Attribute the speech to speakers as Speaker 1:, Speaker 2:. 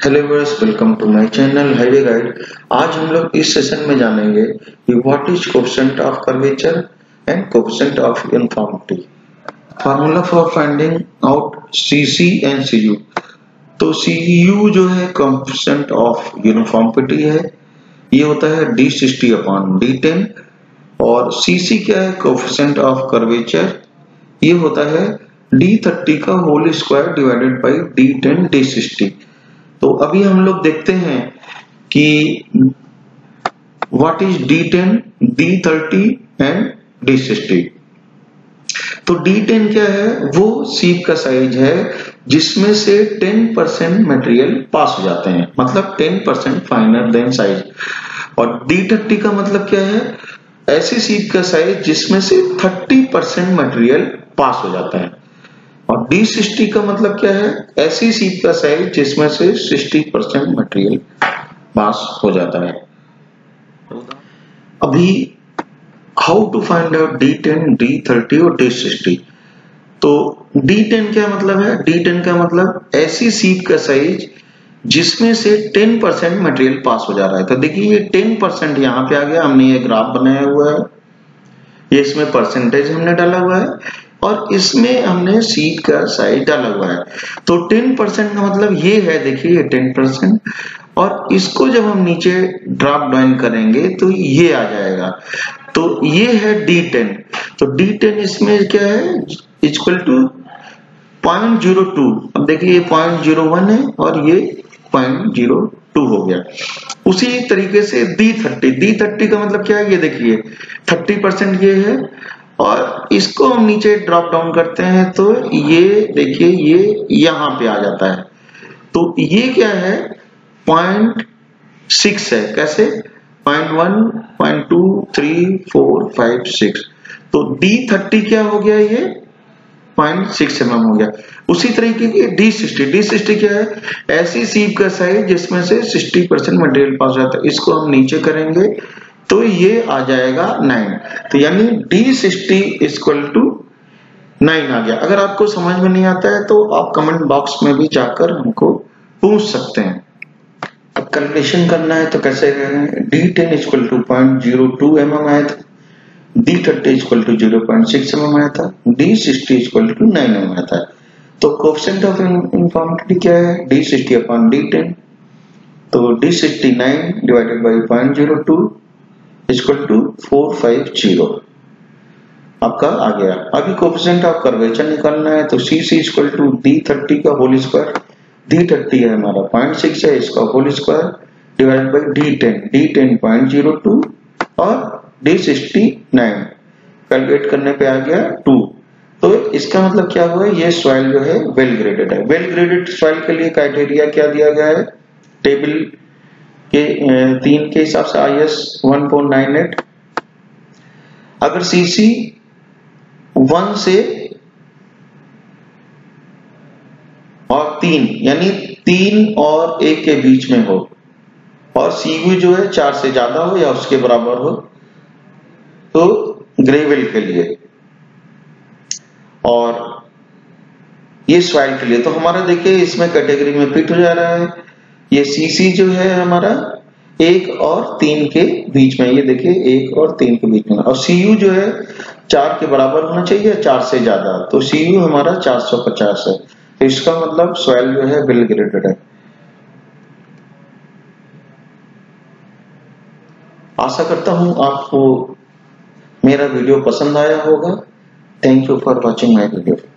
Speaker 1: Hello viewers, welcome to my channel highway guide. आज हम लोग इस सेशन में जानेंगे कि what is coefficient of curvature and coefficient of uniformity. Formula for finding out CC and CU. तो CU जो है कोएफिशिएंट ऑफ यूनिफॉर्मिटी है, ये होता है d60 अपॉन d10, और सीसी क्या है, कोएफिशिएंट ऑफ कर्वेचर, ये होता है d30 का whole square divided by d10 d60। तो अभी हम लोग देखते हैं कि what is d10, d30 and d60। तो d10 क्या है, वो सीप का साइज है जिसमें से 10% मटेरियल पास हो जाते हैं, मतलब 10% फाइनर देन साइज। और d30 का मतलब क्या है, ऐसी सीप का साइज जिसमें से 30% मटेरियल पास हो जाता है। और D60 का मतलब क्या है, ऐसी सीप का साइज जिसमें से 60% मटेरियल पास हो जाता है। अभी how to find out D10, D30 और D60। तो D10 क्या मतलब है, D10 का मतलब ऐसी सीप का साइज जिसमें से 10% मटेरियल पास हो जा रहा है। तो देखिए ये 10% यहाँ पे आ गया, हमने ये ग्राफ बनाया हुआ है, ये इसमें परसेंटेज हमने डाला हुआ है और इसमें हमने सीट का साइज डाला हुआ है। तो 10% का मतलब ये है, देखिए ये 10%, और इसको जब हम नीचे ड्रॉप डाउन करेंगे तो ये आ जाएगा। तो ये है D10। तो D10 इसमें क्या है, इक्वल टू 0.02। अब देखिए ये 0.01 है और ये 0.02 हो गया। उसी तरीके से D30 का मतलब क्या है, ये देखिए 30% ये है, और इसको हम नीचे ड्रॉप डाउन करते हैं तो ये देखिए ये यहां पे आ जाता है। तो ये क्या है, 0.6 है। कैसे, 0.1, 0.2, 3, 4, 5, 6। तो D30 क्या हो गया, ये 0.6 mm हो गया। उसी तरीके की D60 क्या है, ऐसी सीप का साइज जिसमें से 60% मटेरियल पास हो जाता है। इसको हम नीचे करेंगे तो ये आ जाएगा 9। तो यानी D60 इक्वल टू 9 आ गया। अगर आपको समझ में नहीं आता है तो आप कमेंट बॉक्स में भी जाकर हमको पूछ सकते हैं। अब कैलकुलेशन करना है तो कैसे करेंगे, D10 इक्वल टू 0.02 mm आया था, D30 इक्वल टू 0.6 mm आया था, D60 इक्वल टू 9 mm आया था। तो कोएफिशिएंट ऑफ यूनिफॉर्मिटी क्या है, D60 अपॉन D10। तो D60 9 divided by 0.02 equal to 450 आपका आ गया। अभी कोएफिशिएंट ऑफ कर्वेचर निकालना है तो CC इक्वल टू D30 का होल स्क्वायर, D30 है हमारा 0.6 है, इसका whole square divided by D10 0.02 और D60 9, कैलकुलेट करने पे आ गया 2। तो इसका मतलब क्या हुआ, ये सॉइल जो है वेल ग्रेडेड है। वेल ग्रेडेड सॉइल के लिए क्राइटेरिया क्या दिया गया है, टेबल के 3 के हिसाब से IS 1498। अगर CC 1 से और 3 यानी 3 और 1 के बीच में हो, और CU जो है 4 से ज्यादा हो या उसके बराबर हो, तो ग्रेवल के लिए, और ये सॉइल के लिए। तो हमारा देखिए इसमें कैटेगरी में फिट हो जा रहा है। ये CC जो है हमारा 1 और 3 के बीच में, ये देखिए 1 और 3 के बीच में, और CU जो है 4 के बराबर होना चाहिए, 4 से ज्यादा। तो CU हमारा 450 है। तो इसका मतलब सॉइल जो है वेल ग्रेडेड है। आशा करता हूं आपको मेरा वीडियो पसंद आया होगा। Thank you for watching my video.